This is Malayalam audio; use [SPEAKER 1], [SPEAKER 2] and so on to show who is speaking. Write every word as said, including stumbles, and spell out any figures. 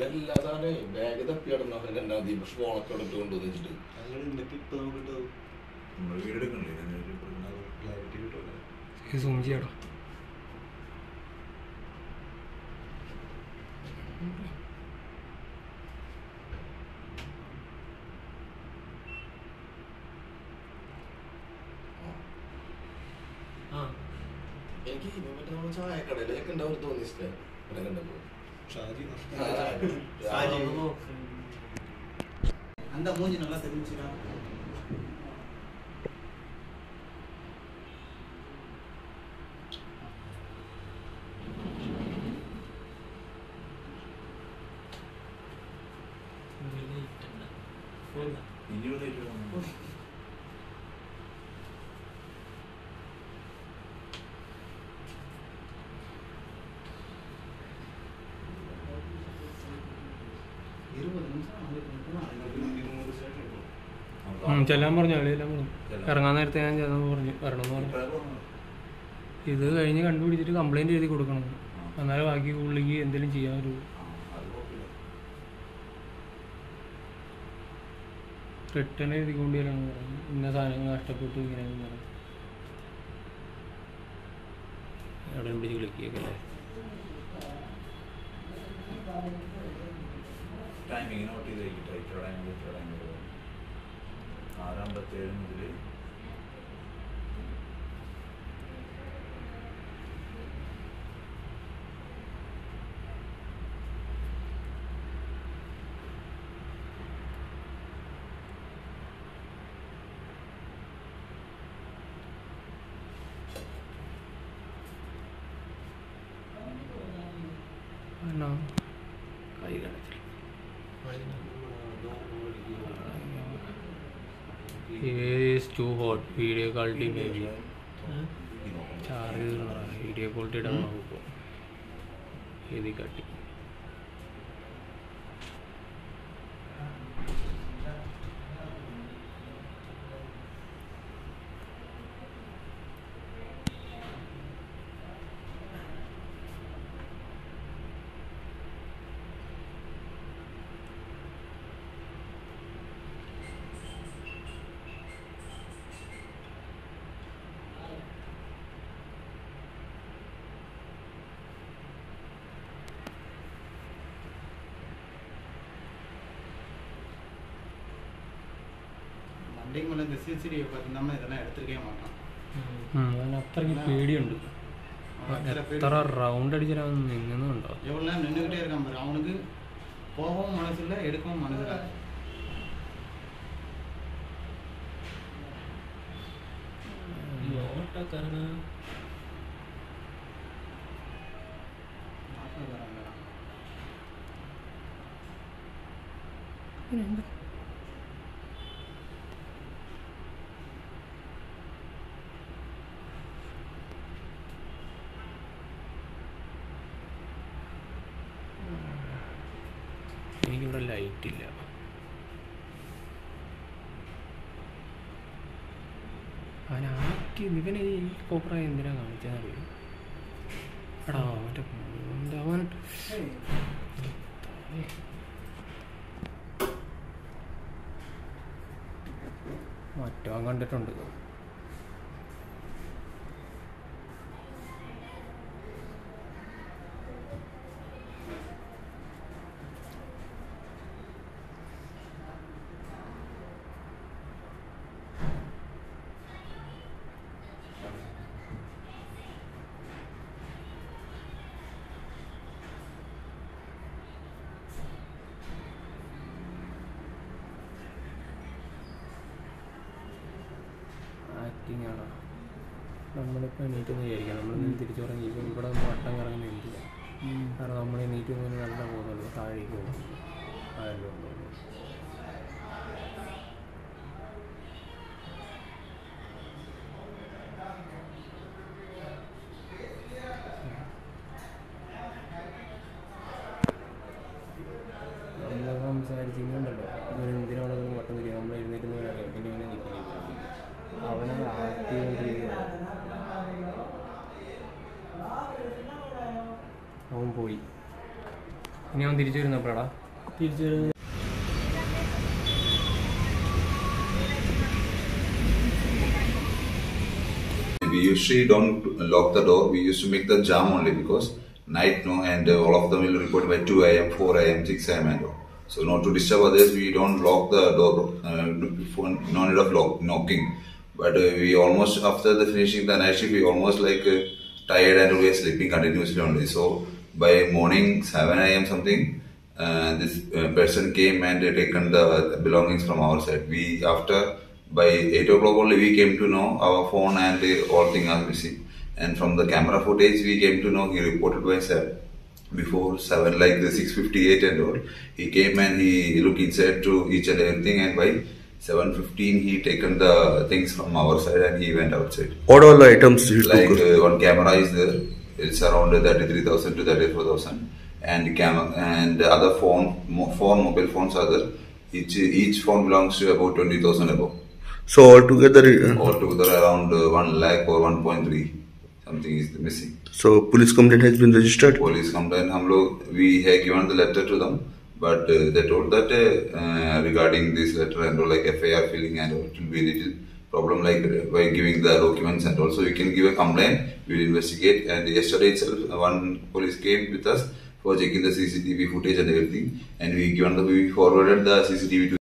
[SPEAKER 1] എല്ലാ സാധനം ബാഗ് തപ്പിയാടുന്ന രണ്ടാം തീയതി പക്ഷെ ഫോണൊക്കെ എടുത്ത് കൊണ്ടുവന്നിട്ട്
[SPEAKER 2] സൂചിയാടോ
[SPEAKER 1] എനിക്ക് മറ്റേ നമ്മൾ ചായക്കടയിലേക്ക് ഉണ്ടാവും തോന്നിച്ചിട്ടേ ഇവിടെ കണ്ടപ്പോ
[SPEAKER 3] அந்த மூஞ்சி நல்லா தெரிஞ்சுடா
[SPEAKER 2] ചെല്ലാൻ പറഞ്ഞു അളിയെല്ലാം പറഞ്ഞു ഇറങ്ങാൻ നേരത്തെ ഞാൻ ചെന്നു പറഞ്ഞു വരണമെന്ന് പറഞ്ഞു ഇത് കഴിഞ്ഞ് കണ്ടുപിടിച്ചിട്ട് കംപ്ലൈൻറ്റ് എഴുതി കൊടുക്കണം എന്നാലും ബാക്കി പുള്ളിക്ക് എന്തെങ്കിലും ചെയ്യാൻ ഒരു റിട്ടേൺ എഴുതിക്കൊണ്ട് വരണം പറഞ്ഞു ഇന്ന സാധനങ്ങൾ നഷ്ടപ്പെട്ടു ഇങ്ങനെയാണെന്ന് പറഞ്ഞു എവിടെ പിടിച്ച് വിളിക്കുകയല്ലേ
[SPEAKER 4] ടൈമിങ് നോട്ട് ചെയ്ത് കഴിക്കട്ടെ ഇത്ര ടൈം ഇത്ര ടൈം ആറമ്പത്തേഴ് മുതൽ
[SPEAKER 2] കൈ കാണിച്ചില്ല is too hot video quality maybe charge video quality ഇടാൻ നോക്കും എഴുതി കാട്ടി അത്രയ്ക്ക് പേടിയുണ്ട് എത്ര റൗണ്ട് അടിച്ചാൽ നിന്നുണ്ടോ
[SPEAKER 3] எவ்வளோ நின்றுக்கிட்டே இருக்கான் பாரு அவனுக்கு போகவும் மனசு இல்லை எடுக்கவும் மனசு இல்லை
[SPEAKER 2] എനിക്കിവിടെ ലൈറ്റില്ല അവൻ ആക്കി ഇവനെ ഈ കോപ്രായ എന്തിനാ കാണിച്ചറിയും എടാ മറ്റേ അവൻ മറ്റോ കണ്ടിട്ടുണ്ട് ആക്ടിങ് ആണോ നമ്മളിപ്പോൾ എണീറ്റെന്ന് വിചാരിക്കാം നമ്മളിന്ന് തിരിച്ചു പറഞ്ഞ് ഇവിടെ വട്ടം കറങ്ങുന്ന എന്തില്ല കാരണം നമ്മൾ എണീറ്റ് നിന്ന് നല്ല പോകുന്നുള്ളൂ താഴേക്ക് പോകും ആയല്ലോ നമ്മൾ സംസാരിച്ചിട്ടുണ്ടല്ലോ ഇവന് എന്തിനാണ് വട്ടം തിരിക്കുക നമ്മൾ എഴുന്നേറ്റ് അറിയാം പിന്നെ ഇവനെ നിൽക്കില്ല അവനത് ആക്ടിവോണ്ടിരിക്കുകയാണ് അവൻ പോയി ഇനി അവൻ തിരിച്ചു വരുന്നപ്പോഴാടാ
[SPEAKER 5] തിരിച്ചു വരുന്നത്
[SPEAKER 4] We usually don't lock the door. We used to make the jam only because night, no, and uh, all of them will report by two a m, four a m, six a m and all. So not to disturb others, we don't lock the door. Uh, before, no need of lock, knocking. But uh, we almost after the finishing the night shift, we almost like uh, tired and we are sleeping continuously only. So by morning seven a m something, uh, this uh, person came and uh, taken the belongings from our side. We after. By eight o'clock only we came to know our phone and uh, all things are missing. And from the camera footage we came to know he reported by seven. Before seven, like the six fifty-eight and all, he came and he looked inside to each and everything, and by seven fifteen he taken the things from our side and he went outside.
[SPEAKER 6] What all the items he
[SPEAKER 4] Like
[SPEAKER 6] took?
[SPEAKER 4] uh, one camera is there, it's around thirty-three thousand to thirty-four thousand, and camera and the other phone, mo- four mobile phones are there. Each each phone belongs to about twenty thousand above.
[SPEAKER 6] So altogether, uh,
[SPEAKER 4] Altogether around uh, one lakh or one point three something is missing.
[SPEAKER 6] so police complaint has been registered.
[SPEAKER 4] Police complaint, hum log, we have given the letter to them, but uh, they told that uh, uh, regarding this letter and all, like F I R filling and all, it will be a little problem like uh, by giving the documents and also you can give a complaint, we will investigate. And yesterday itself, uh, one police came with us for checking the C C T V footage and everything, and we given the we forwarded the C C T V to